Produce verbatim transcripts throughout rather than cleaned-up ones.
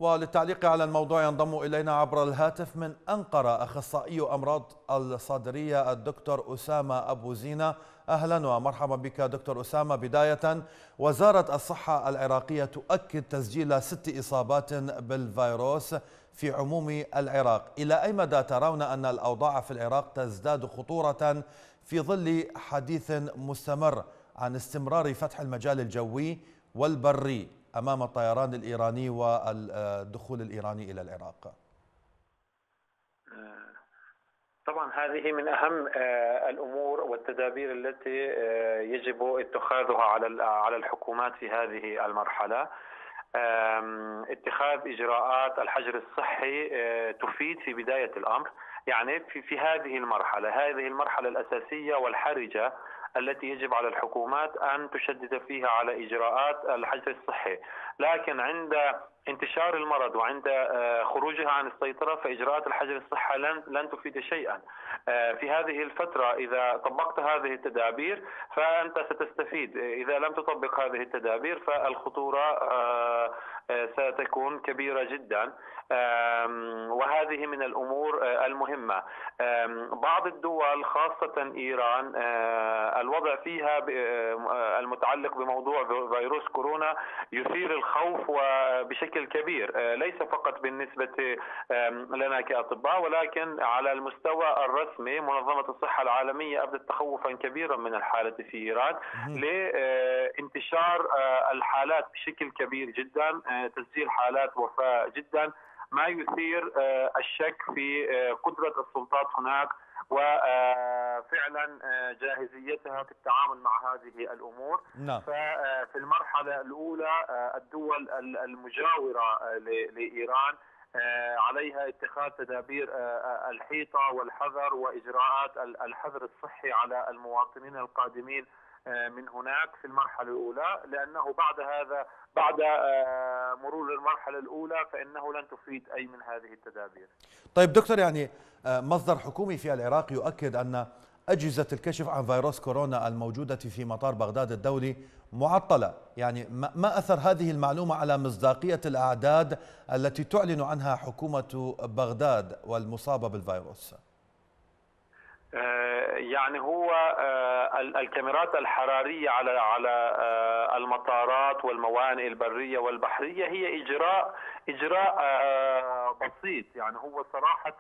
وللتعليق على الموضوع ينضم إلينا عبر الهاتف من أنقرة أخصائي أمراض الصدرية الدكتور أسامة أبو زينة. أهلا ومرحبا بك دكتور أسامة. بداية، وزارة الصحة العراقية تؤكد تسجيل ست إصابات بالفيروس في عموم العراق. إلى أي مدى ترون أن الأوضاع في العراق تزداد خطورة في ظل حديث مستمر عن استمرار فتح المجال الجوي والبري أمام الطيران الإيراني والدخول الإيراني إلى العراق؟ طبعا هذه من أهم الأمور والتدابير التي يجب اتخاذها على على الحكومات في هذه المرحلة. اتخاذ إجراءات الحجر الصحي تفيد في بداية الأمر، يعني في في هذه المرحلة هذه المرحلة الأساسية والحرجة التي يجب على الحكومات أن تشدد فيها على إجراءات الحجر الصحي، لكن عند انتشار المرض وعند خروجها عن السيطرة فإجراءات الحجر الصحي لن لن تفيد شيئا. في هذه الفترة إذا طبقت هذه التدابير فأنت ستستفيد، إذا لم تطبق هذه التدابير فالخطورة ستكون كبيرة جدا، وهذه من الأمور المهمة. بعض الدول خاصة إيران الوضع فيها المتعلق بموضوع فيروس كورونا يثير الخوف وبشكل كبير، ليس فقط بالنسبة لنا كأطباء ولكن على المستوى الرسمي. منظمة الصحة العالمية أبدت تخوفا كبيرا من الحالة في إيران لانتشار الحالات بشكل كبير جدا، تسجيل حالات وفاة جدا، ما يثير الشك في قدرة السلطات هناك وفعلا جاهزيتها في التعامل مع هذه الأمور. نعم. ففي المرحلة الأولى الدول المجاورة لإيران عليها اتخاذ تدابير الحيطة والحذر وإجراءات الحظر الصحي على المواطنين القادمين من هناك في المرحلة الأولى، لأنه بعد هذا بعد مرور المرحلة الأولى فإنه لن تفيد أي من هذه التدابير. طيب دكتور، يعني مصدر حكومي في العراق يؤكد أن أجهزة الكشف عن فيروس كورونا الموجودة في مطار بغداد الدولي معطلة، يعني ما أثر هذه المعلومة على مصداقية الأعداد التي تعلن عنها حكومة بغداد والمصابة بالفيروس؟ يعني هو الكاميرات الحرارية على على المطارات والموانئ البرية والبحرية هي إجراء إجراء بسيط، يعني هو صراحة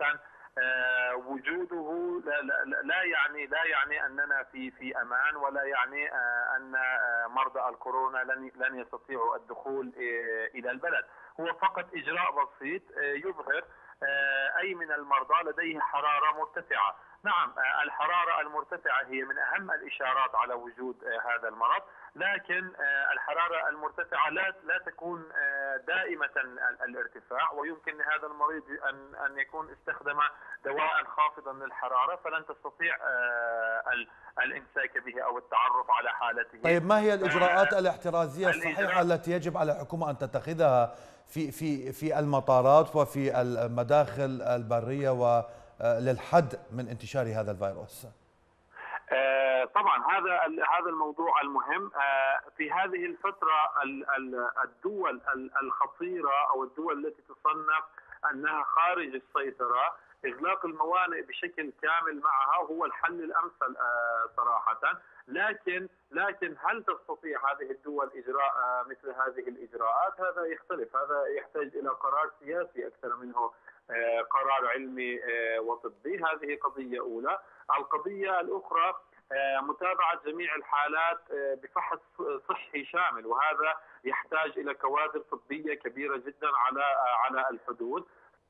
وجوده لا, لا, لا يعني لا يعني أننا في في أمان، ولا يعني أن مرضى الكورونا لن لن يستطيعوا الدخول إلى البلد. هو فقط إجراء بسيط يظهر أي من المرضى لديه حرارة مرتفعة. نعم، الحرارة المرتفعة هي من أهم الإشارات على وجود هذا المرض، لكن الحرارة المرتفعة لا لا تكون دائمة الارتفاع، ويمكن لهذا المريض أن أن يكون استخدم دواء خافضا للحرارة فلن تستطيع الإمساك به أو التعرف على حالته. طيب ما هي الإجراءات الاحترازية الصحيحة التي يجب على الحكومة أن تتخذها في في في المطارات وفي المداخل البرية وللحد من انتشار هذا الفيروس؟ طبعا هذا هذا الموضوع المهم. في هذه الفترة الدول الخطيرة أو الدول التي تصنف أنها خارج السيطرة إغلاق الموانئ بشكل كامل معها هو الحل الأمثل صراحة، لكن لكن هل تستطيع هذه الدول إجراء مثل هذه الإجراءات؟ هذا يختلف، هذا يحتاج إلى قرار سياسي أكثر منه قرار علمي وطبي. هذه قضية أولى. القضية الأخرى متابعة جميع الحالات بفحص صحي شامل، وهذا يحتاج إلى كوادر طبية كبيرة جدا على على الحدود.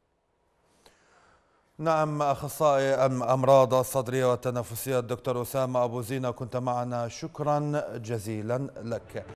نعم، أخصائي أمراض الصدرية والتنفسية الدكتور أسامة أبو زينة كنت معنا، شكرا جزيلا لك.